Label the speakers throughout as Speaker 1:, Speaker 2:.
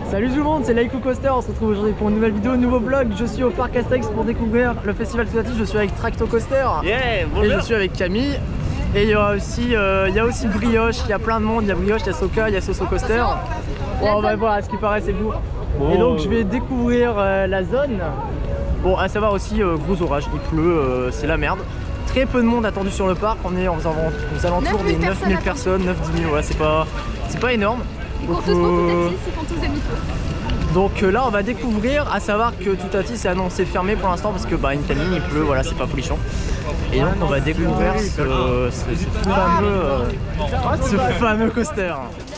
Speaker 1: Salut tout le monde, c'est Laiku Coaster, on se retrouve aujourd'hui pour une nouvelle vidéo, un nouveau vlog. Je suis au parc Astérix pour découvrir le festival Toutatis, je suis avec Tracto Coaster.
Speaker 2: Yeah, bonjour.
Speaker 1: Et je suis avec Camille. Et il y a aussi Brioche, il y a plein de monde, il y a Brioche, il y a Soka, il y a Soso Coaster. Bon, on va voir, à ce qui paraît c'est lourd. Et donc je vais découvrir la zone. Bon, à savoir aussi, gros orage, il pleut, c'est la merde. Très peu de monde attendu sur le parc, on est aux alentours des 9000 personnes, 9-10 000, ouais, c'est pas énorme.
Speaker 3: Ils courent tous pour Toutatis, ils font tous des mythos.
Speaker 1: Donc là on va découvrir, à savoir que Toutatis est annoncé fermé pour l'instant parce que une camine il pleut, voilà, c'est pas folichon. Et donc on va découvrir ce fameux coaster.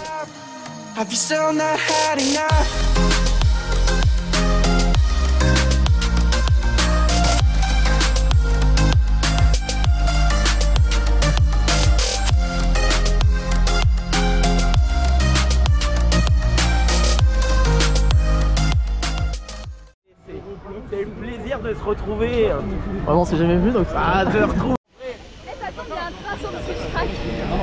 Speaker 2: C'est le plaisir de se retrouver.
Speaker 1: Vraiment on s'est jamais vu donc
Speaker 2: de retrouver.
Speaker 3: Et ça tombe, il y a un train sur le switch track.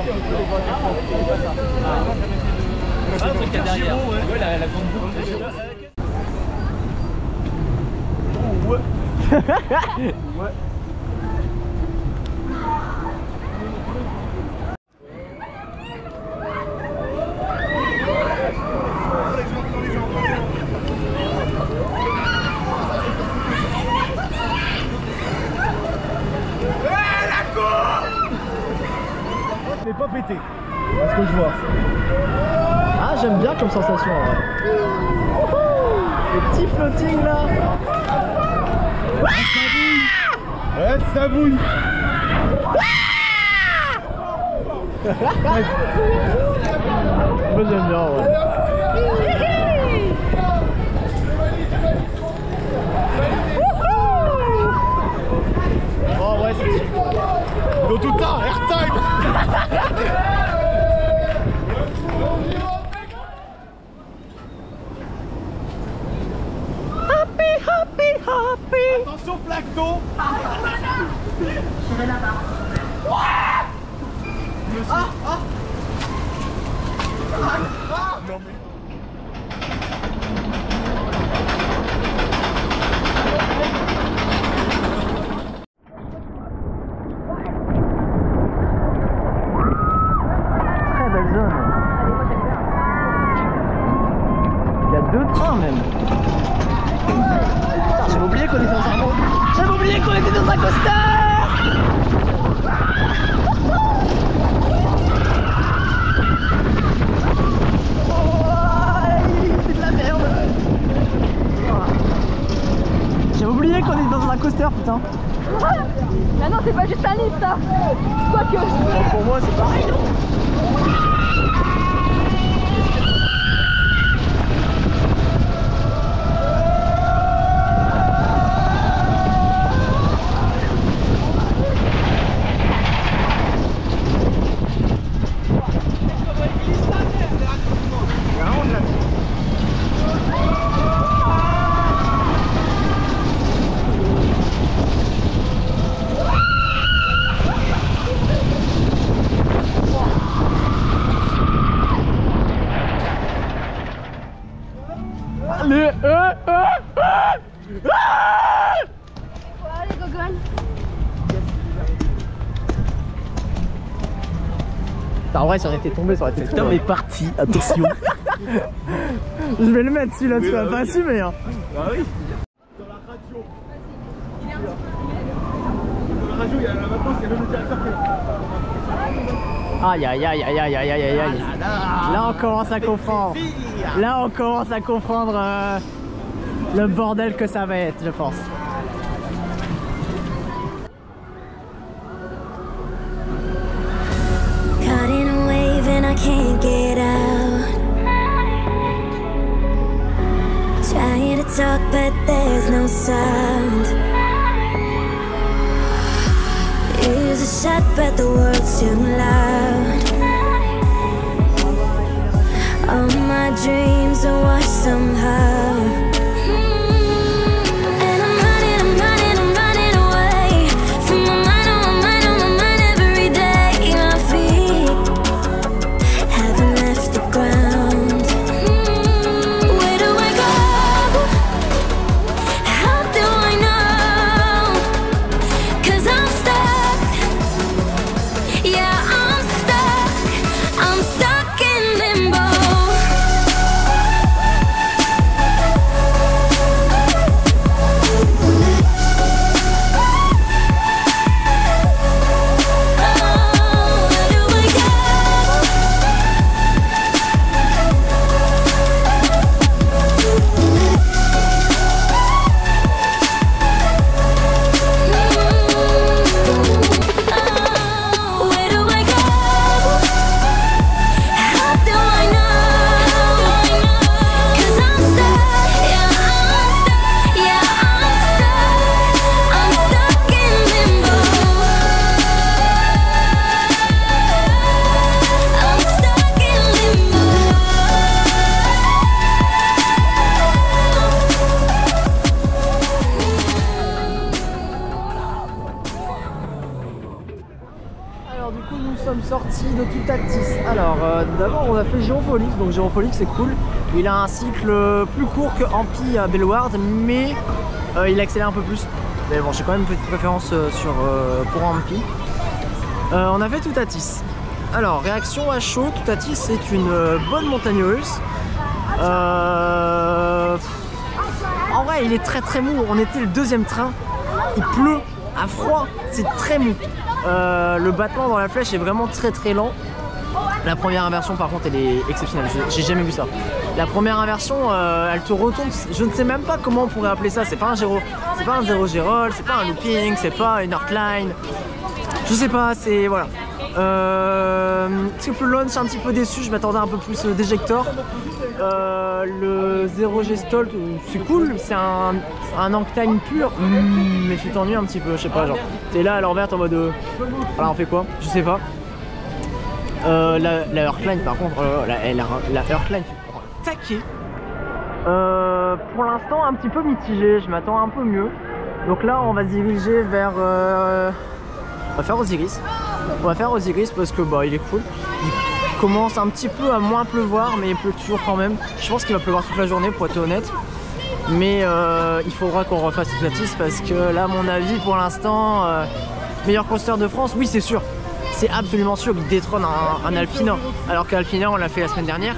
Speaker 2: C'est le truc qu'il y a derrière. Ouais, la grande boucle. Ouais. Pas pété, à ce que je vois.
Speaker 1: Ah, j'aime bien comme sensation. Le petit floating là.
Speaker 2: Ouais, ça bouille.
Speaker 1: Moi j'aime bien, ouais. Oh ouais, c'est chic.
Speaker 2: Dans tout le temps, airtime.
Speaker 1: Happy.
Speaker 2: Attention, plancton.
Speaker 3: Je vais là-bas.
Speaker 2: Non mais...
Speaker 1: Même. J'avais oublié qu'on était dans un monde. J'avais oublié qu'on était dans un coaster. C'est de la merde. J'avais oublié qu'on était dans un coaster, putain.
Speaker 3: Ah non, c'est pas juste un lift, ça. Quoique.
Speaker 1: Pour moi, c'est pareil, non?
Speaker 3: Allez, Gogon.
Speaker 1: En vrai, si on était tombé, ça aurait été
Speaker 2: Cet homme est parti, attention.
Speaker 1: Je vais le mettre celui-là, tu vas pas assumer. Hein.
Speaker 2: Bah oui. Dans la radio. Dans la radio, il y a la maintenance, il y a même le directeur qui est...
Speaker 1: Aïe aïe aïe aïe aïe aïe aïe aïe. Là on commence à comprendre. Là on commence à comprendre le bordel que ça va être, je pense.
Speaker 4: Caught in a wave and I can't get out. Trying to talk but there's no sound. Ears are shut but the world's too loud. All my dreams are washed somehow. Where do
Speaker 1: de Toutatis. Alors d'abord on a fait Gyrofolix, donc Gyrofolix c'est cool. Il a un cycle plus court que Ampi à Bellward, mais il accélère un peu plus. Mais bon, j'ai quand même une petite préférence pour Ampi. On a fait Toutatis. Alors réaction à chaud, Toutatis c'est une bonne montagne russe. En vrai il est très mou, on était le deuxième train, il pleut, à froid, c'est très mou. Le battement dans la flèche est vraiment très lent. La première inversion par contre elle est exceptionnelle, j'ai jamais vu ça. La première inversion elle te retourne, je ne sais même pas comment on pourrait appeler ça, c'est pas un zéro gyrol, c'est pas un looping, c'est pas une Heartline. Je sais pas, c'est voilà. Triple launch un petit peu déçu, je m'attendais un peu plus d'éjector. Le 0G Stolt c'est cool, c'est un Anktime pur, mais tu t'ennuies un petit peu, je sais pas, genre t'es là à l'envers en mode voilà on fait quoi, je sais pas. La Heartline par contre, la Heartline tu prends un taquet. Pour l'instant un petit peu mitigé, je m'attends un peu mieux. Donc là on va se diriger vers on va faire Osiris. On va faire Osiris parce que bah il est cool. Il commence un petit peu à moins pleuvoir, mais il pleut toujours quand même. Je pense qu'il va pleuvoir toute la journée pour être honnête. Mais il faudra qu'on refasse Toutatis parce que là à mon avis pour l'instant meilleur coaster de France, oui c'est sûr. C'est absolument sûr qu'il détrône un Alpina. Alors qu'Alpina on l'a fait la semaine dernière.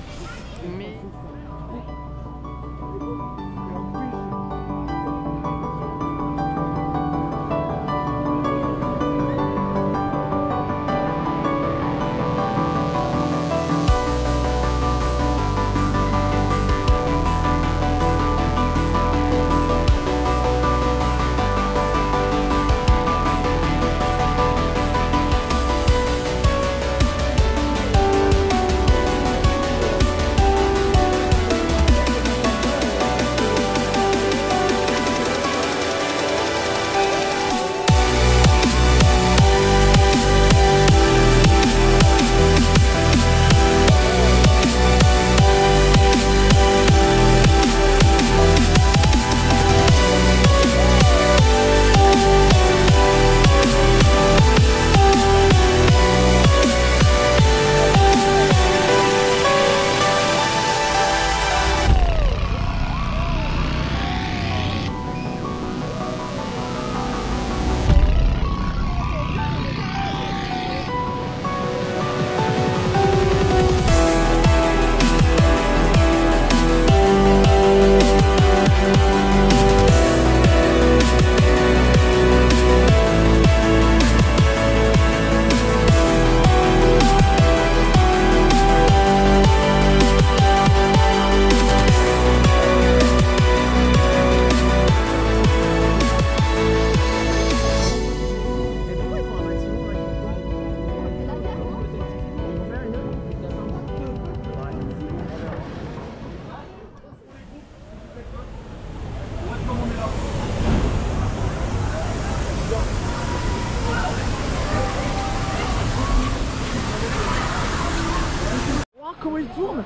Speaker 1: Comment il tourne.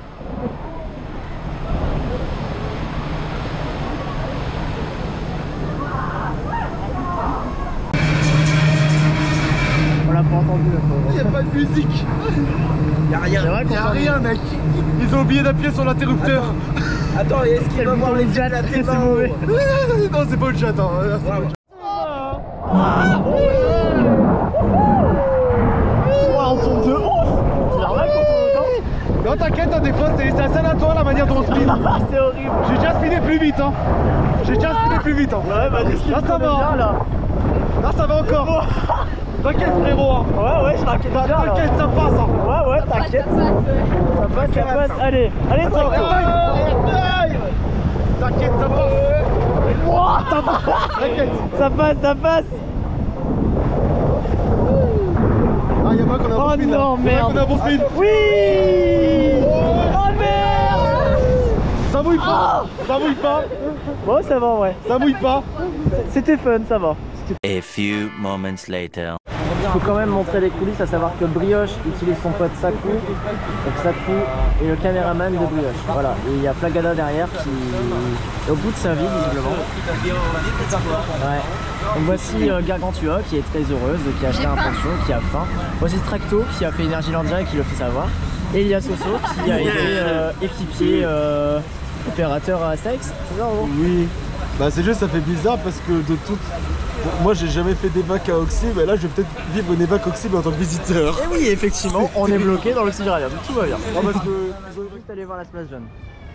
Speaker 1: On l'a pas entendu là.
Speaker 2: Il n'y a pas de musique. Il n'y a rien. Il n'y a rien mec. Ils ont oublié d'appuyer sur l'interrupteur.
Speaker 5: Attends, est-ce qu'il va voir les jets à
Speaker 1: c'est mauvais.
Speaker 2: Non c'est pas le chat hein.
Speaker 1: On tourne de ouf. C'est normal qu'on tourne autant.
Speaker 2: Non t'inquiète hein, des fois c'est assez aléatoire la manière dont on speed.
Speaker 1: C'est horrible.
Speaker 2: J'ai déjà speedé plus vite hein. J'ai déjà speedé plus vite hein.
Speaker 1: Ouais bah
Speaker 2: là ça va. Là ça va encore. T'inquiète frérot hein.
Speaker 1: Ouais je t'inquiète bien là.
Speaker 2: T'inquiète ça passe hein.
Speaker 1: Ouais t'inquiète. Ça passe. Allez
Speaker 2: Attends, t'inquiète ça passe.
Speaker 1: Wow, ça passe.
Speaker 2: T'inquiète.
Speaker 1: Ça passe.
Speaker 2: Ah y'a pas qu'on a un bon speed là.
Speaker 1: Non merde.
Speaker 2: On a un bon speed.
Speaker 1: Oui. Oh merde.
Speaker 2: Ça mouille pas. Ça mouille pas.
Speaker 1: Bon ça va ouais.
Speaker 2: Ça mouille pas.
Speaker 1: C'était fun, ça va.
Speaker 6: A few moments later.
Speaker 1: Il faut quand même montrer les coulisses, à savoir que Brioche utilise son pote Saku, donc Saku est le caméraman de Brioche. Voilà, et il y a Flagada derrière qui est au bout de sa vie visiblement. Ouais. Donc voici Gargantua qui est très heureuse, qui a acheté un pension, qui a faim. Voici Tracto qui a fait Energylandia et qui le fait savoir. Et il y a Soso qui a été équipier opérateur à Astérix. C'est ça,
Speaker 2: oui. Bah c'est juste ça fait bizarre parce que de toute... Moi j'ai jamais fait d'évac à Oxy, mais là je vais peut-être vivre une évac Oxy en tant que visiteur.
Speaker 1: Et oui effectivement, on est bloqué dans l'Oxygérarium, tout va bien. Non, parce que ils ont juste aller voir la place jeune.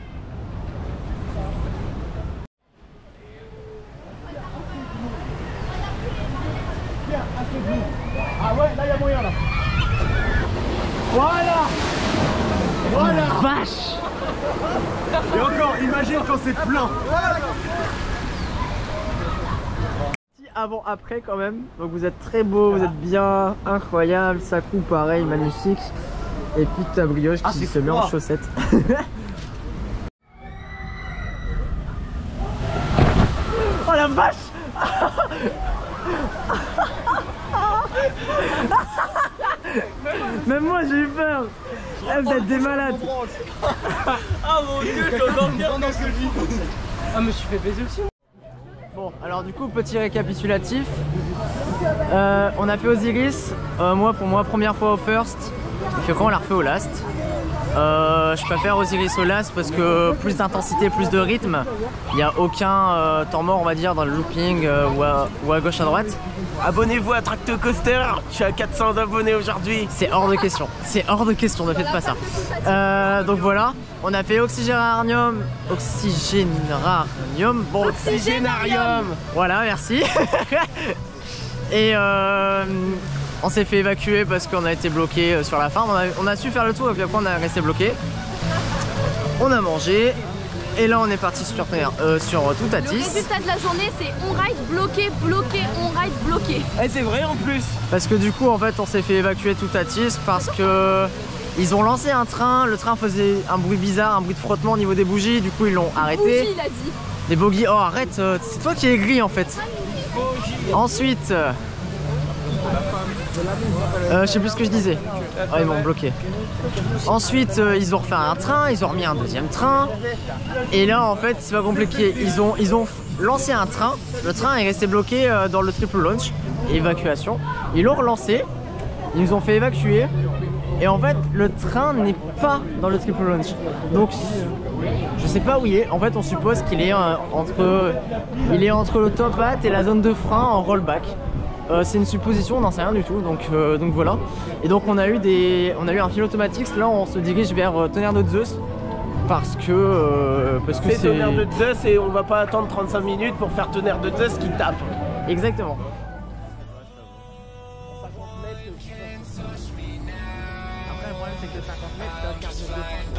Speaker 1: Ah ouais, là il y a moyen là. Voilà. Voilà. Vache.
Speaker 2: Et encore, imagine quand c'est plein.
Speaker 1: Avant après quand même, donc vous êtes très beau, vous êtes bien, incroyable, Sakou pareil, magnifique. Et puis ta brioche qui se met en chaussettes. Oh la vache. Même moi j'ai eu peur. Eh, vous êtes des malades.
Speaker 5: Ah mon dieu, je dois dormir dans ce lit.
Speaker 1: Ah mais je suis fait baiser aussi. Bon alors du coup petit récapitulatif. On a fait Osiris, pour moi première fois au first. Et puis quand on l'a refait au last. Je préfère Osiris au last parce que plus d'intensité, plus de rythme. Il n'y a aucun temps mort on va dire dans le looping ou à gauche à droite.
Speaker 5: Abonnez-vous à Tracto Coaster, je suis à 400 abonnés aujourd'hui.
Speaker 1: C'est hors de question, c'est hors de question, ne faites pas ça. Donc voilà, on a fait Oxygérarium. Bon,
Speaker 5: Oxygénarium.
Speaker 1: Voilà, merci. Et on s'est fait évacuer parce qu'on a été bloqué sur la fin. On a su faire le tour et puis après on est resté bloqué. On a mangé. Et là on est parti sur Toutatis.
Speaker 3: Le résultat de la journée c'est on ride bloqué, bloqué, on ride bloqué.
Speaker 5: Et c'est vrai en plus.
Speaker 1: Parce que du coup en fait on s'est fait évacuer Toutatis parce que ils ont lancé un train, le train faisait un bruit bizarre, un bruit de frottement au niveau des bougies, du coup ils l'ont arrêté.
Speaker 3: Bougie, il a dit.
Speaker 1: Des bogies, oh arrête, c'est toi qui es gris en fait. Ensuite, je sais plus ce que je disais. Oh, ils m'ont bloqué. Ensuite, ils ont refait un train, ils ont remis un deuxième train. Et là, en fait, c'est pas compliqué. Ils ont lancé un train. Le train est resté bloqué dans le triple launch. Évacuation. Ils l'ont relancé. Ils nous ont fait évacuer. Et en fait, le train n'est pas dans le triple launch. Donc, je sais pas où il est. En fait, on suppose qu'il est entre le top hat et la zone de frein en rollback. C'est une supposition, on n'en sait rien du tout, donc voilà. Et donc on a eu un fil automatique. Là on se dirige vers Tonnerre de Zeus parce que
Speaker 5: c'est Tonnerre de Zeus et on va pas attendre 35 minutes pour faire Tonnerre de Zeus qui tape.
Speaker 1: Exactement. Après le problème c'est que 50 mètres ça va faire de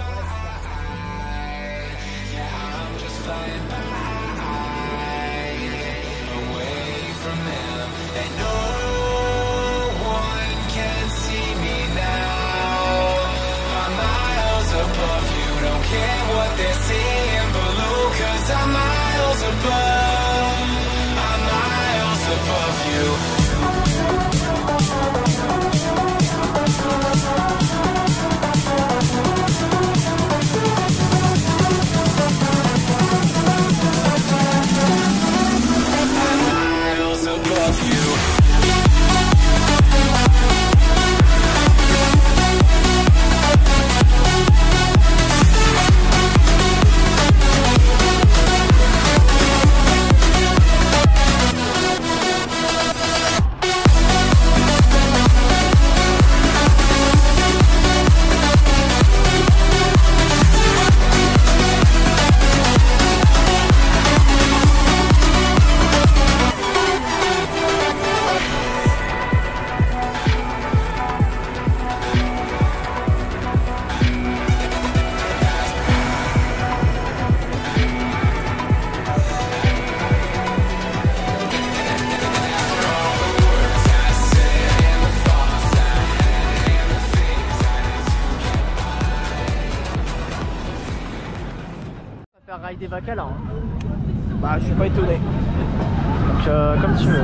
Speaker 1: ride des vacances là. Hein.
Speaker 5: Bah je suis pas étonné.
Speaker 1: Donc comme tu veux.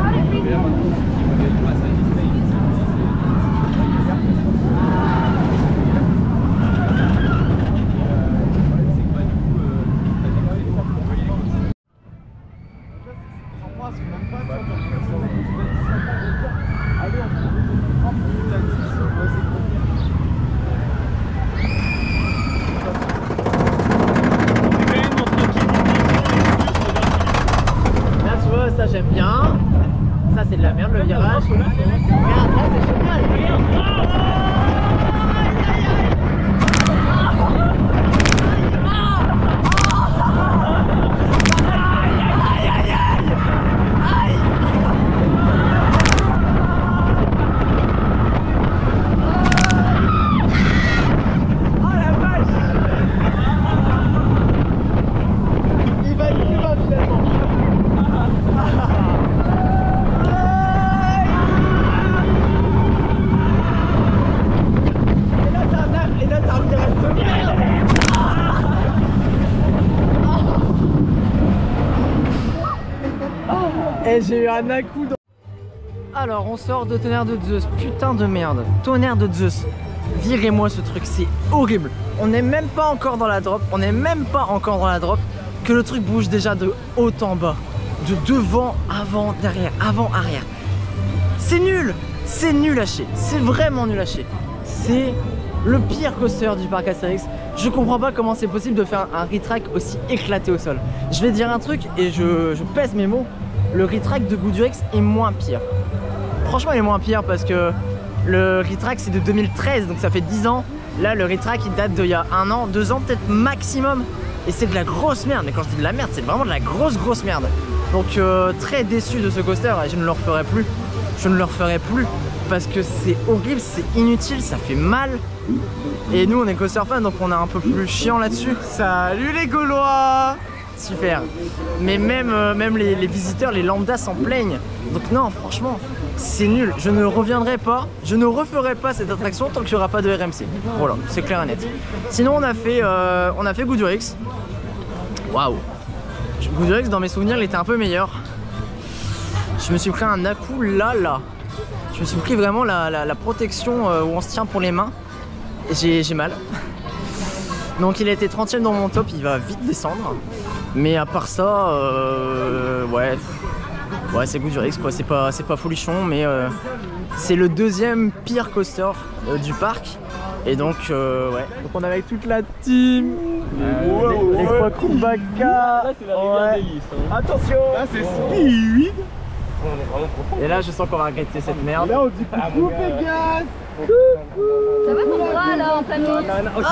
Speaker 1: Et j'ai eu un à-coup dans... Alors on sort de Tonnerre de Zeus, putain de merde. Tonnerre de Zeus, virez-moi ce truc, c'est horrible. On n'est même pas encore dans la drop, que le truc bouge déjà de haut en bas. De devant, avant, derrière, avant, arrière. C'est nul à chier, c'est vraiment nul à chier. C'est le pire coaster du parc Astérix. Je comprends pas comment c'est possible de faire un retrack aussi éclaté au sol. Je vais dire un truc et je pèse mes mots. Le retrack de Goudurix est moins pire. Franchement il est moins pire parce que le retrack c'est de 2013 donc ça fait 10 ans. Là le retrack il date d'il y a 1 an, 2 ans peut-être maximum. Et c'est de la grosse merde, mais quand je dis de la merde c'est vraiment de la grosse merde. Donc très déçu de ce coaster et je ne le referai plus. Je ne le referai plus parce que c'est horrible, c'est inutile, ça fait mal. Et nous on est coaster fan donc on est un peu plus chiant là-dessus. Salut les Gaulois! Super. Mais même les visiteurs, les lambdas s'en plaignent. Donc non franchement c'est nul. Je ne reviendrai pas, je ne referai pas cette attraction tant qu'il n'y aura pas de RMC. Voilà, c'est clair et net. Sinon on a fait Goudurix. Waouh! Goudurix dans mes souvenirs il était un peu meilleur. Je me suis pris un à-coup là. Je me suis pris vraiment la protection où on se tient pour les mains. J'ai mal. Donc il a été 30ème dans mon top, il va vite descendre. Mais à part ça, ouais c'est Goudurix quoi, c'est pas folichon mais c'est le deuxième pire coaster du parc. Et donc ouais. Donc on est avec toute la team. Les Quacubaka. Ouais. Attention. Là c'est speed. Et là je sens qu'on va regretter cette merde. Là on dit coucou Pégase.
Speaker 3: Ça va ton bras là en plein milieu?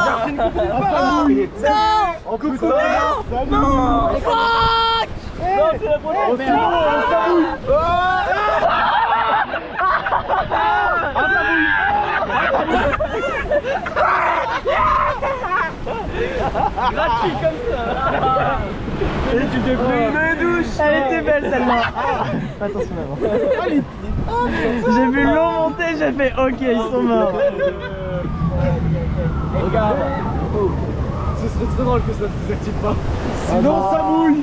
Speaker 2: Non. Coucou. Non.
Speaker 1: Fuck. Non c'est la première.
Speaker 5: Gratuit comme ça.
Speaker 1: Et tu t'es pris une douche. Elle était belle celle-là. Attention avant. J'ai vu l'eau monter, j'ai fait ok ils sont morts.
Speaker 2: Regarde. Ce serait très drôle que ça ne s'active pas. Sinon ça mouille.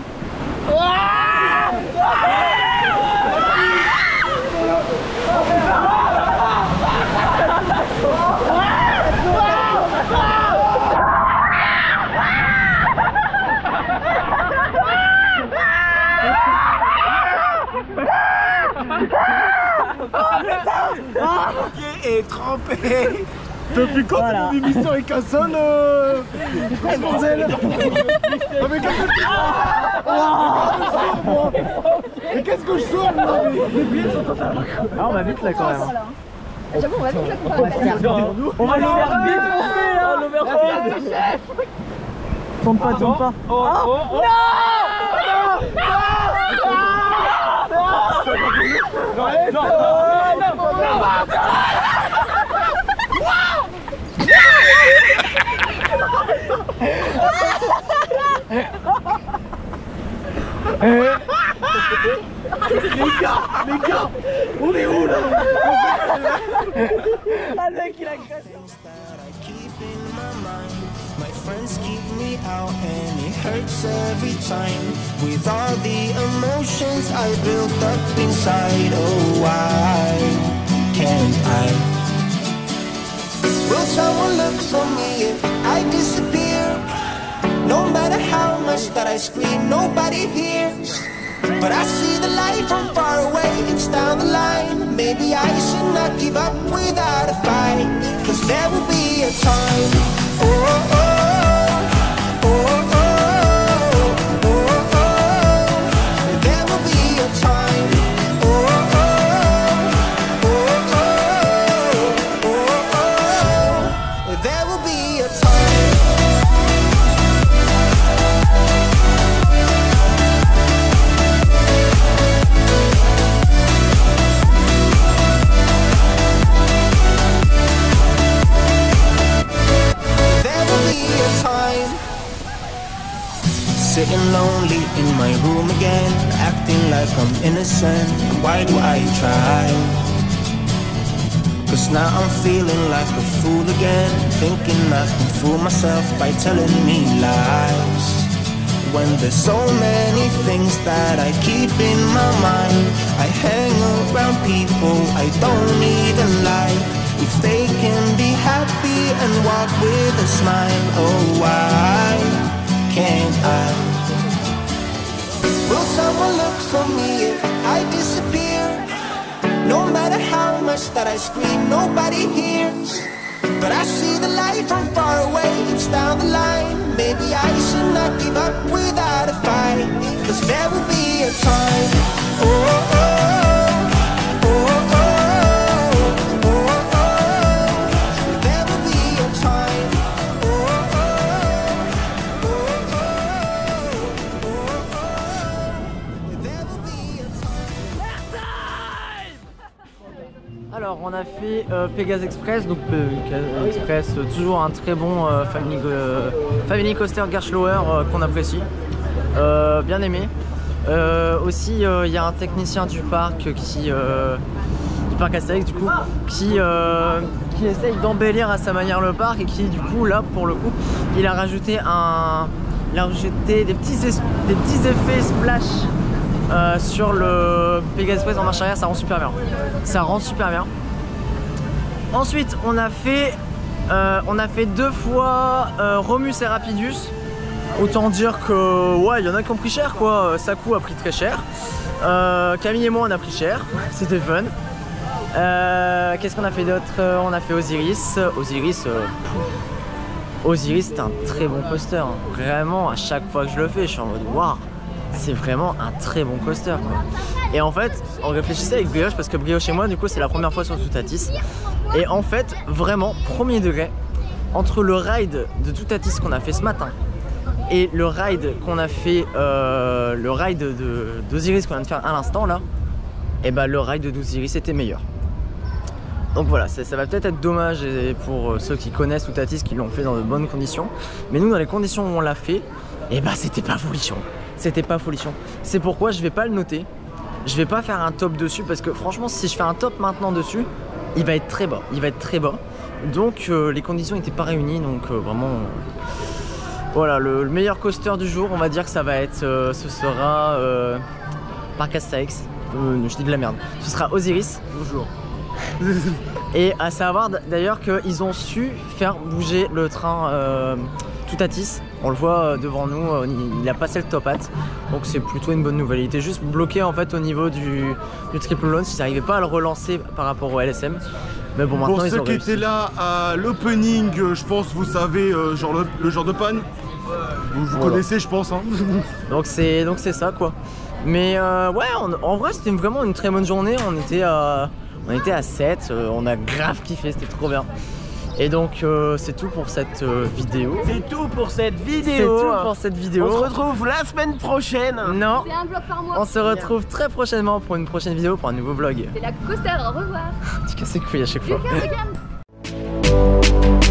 Speaker 5: Et trempé.
Speaker 2: Depuis quand c'est mon émission avec un son bordel. Non mais qu'est-ce que je sors moi? Mais qu'est-ce que je sors moi? Les billets sont totalement.
Speaker 1: Ah on va vite là quand même.
Speaker 3: J'avoue on va vite la comparer.
Speaker 1: On va le faire défoncer là. Tombe pas. Non.
Speaker 2: Les gars, on est où là?
Speaker 1: Ah le mec il a craché.
Speaker 7: My friends keep me out and it hurts every time. With all the emotions I built up inside, oh why can't I? Will someone look for me if I disappear? No matter how much that I scream, nobody hears. But I see the light from far away, it's down the line. Maybe I should not give up without a fight. Cause there will be a time. Oh, oh. Sitting lonely in my room again, acting like I'm innocent. Why do I try? Cause now I'm feeling like a fool again, thinking I can fool myself by telling me lies. when there's so many things that I keep in my mind. I hang around people I don't even like. If they can be happy and walk with a smile, oh why can't I? Will someone look for me if I disappear? No matter how much that I scream, nobody hears. But I see the light from far away, it's down the line. Maybe I should not give up without a fight, 'cause there will be a time. Oh, oh, oh, oh, oh, oh, oh. There will be a time. Oh, oh, oh, oh, oh, oh. There will be a time.
Speaker 1: Alors on a fait Pegasus Express, donc Pegasus Express, toujours un très bon Family Coaster Gerstlauer qu'on apprécie, bien aimé. Aussi il y a un technicien du parc du parc Astérix du coup qui essaye d'embellir à sa manière le parc et qui du coup là pour le coup il a rajouté des petits effets splash sur le Pegasus Express en marche arrière. Ça rend super bien, ça rend super bien. Ensuite on a fait 2 fois Romus et Rapidus. Autant dire que ouais, il y en a qui ont pris cher quoi. Saku a pris très cher, Camille et moi on a pris cher, c'était fun. Qu'est-ce qu'on a fait d'autre? On a fait Osiris. Osiris c'est un très bon coaster, hein. Vraiment à chaque fois que je le fais je suis en mode waouh, c'est vraiment un très bon coaster quoi. Et en fait on réfléchissait avec Brioche parce que Brioche et moi du coup c'est la première fois sur Toutatis. Et en fait vraiment premier degré, entre le ride de Toutatis qu'on a fait ce matin et le ride qu'on a fait, le ride d'Osiris qu'on vient de faire à l'instant là, et bah le ride d'Osiris était meilleur. Donc voilà, ça va peut-être être dommage pour ceux qui connaissent Toutatis, qui l'ont fait dans de bonnes conditions. Mais nous dans les conditions où on l'a fait, et bah c'était pas folichon. C'était pas folichon. C'est pourquoi je vais pas le noter. Je vais pas faire un top dessus parce que franchement si je fais un top maintenant dessus, il va être très bas. Il va être très bas. Donc les conditions n'étaient pas réunies, donc vraiment... Voilà, le meilleur coaster du jour, on va dire que ça va être, ce sera Parc Astérix. Je dis de la merde. Ce sera Osiris. Bonjour. Et à savoir d'ailleurs qu'ils ont su faire bouger le train Toutatis. On le voit devant nous, il a passé le top hat. Donc c'est plutôt une bonne nouvelle. Il était juste bloqué en fait au niveau du triple launch. Ils n'arrivaient pas à le relancer par rapport au LSM. Mais bon, maintenant
Speaker 2: pour
Speaker 1: ils
Speaker 2: ceux
Speaker 1: ont
Speaker 2: qui
Speaker 1: réussi.
Speaker 2: étaient là à l'opening, je pense vous savez genre le genre de panne. Vous connaissez je pense hein.
Speaker 1: Donc c'est ça quoi. Mais ouais, en vrai c'était vraiment une très bonne journée. On était à 7, on a grave kiffé, c'était trop bien. Et donc c'est tout pour cette vidéo.
Speaker 5: C'est tout pour cette vidéo.
Speaker 1: C'est tout pour cette vidéo.
Speaker 5: On se retrouve la semaine prochaine.
Speaker 1: Non,
Speaker 3: C'est un vlog par mois.
Speaker 1: on se retrouve très prochainement pour une prochaine vidéo, pour un nouveau vlog.
Speaker 3: C'est la coaster, au revoir.
Speaker 1: Tu casses les couilles à chaque fois.
Speaker 3: Lucas, regarde.